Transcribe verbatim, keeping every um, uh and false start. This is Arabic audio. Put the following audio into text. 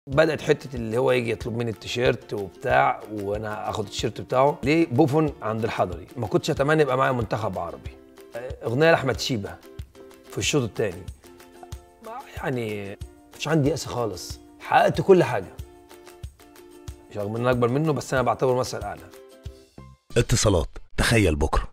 بدات حته اللي هو يجي يطلب مني التيشيرت وبتاع وانا اخد التيشيرت بتاعه. ليه بوفون عند الحضري؟ ما كنتش اتمنى يبقى معايا منتخب عربي. اغنيه لاحمد شيبه في الشوط الثاني، يعني مش عندي يأس خالص، حققت كل حاجه رغم ان انا اكبر منه، بس انا بعتبره مثل اعلى. اتصالات تخيل بكره.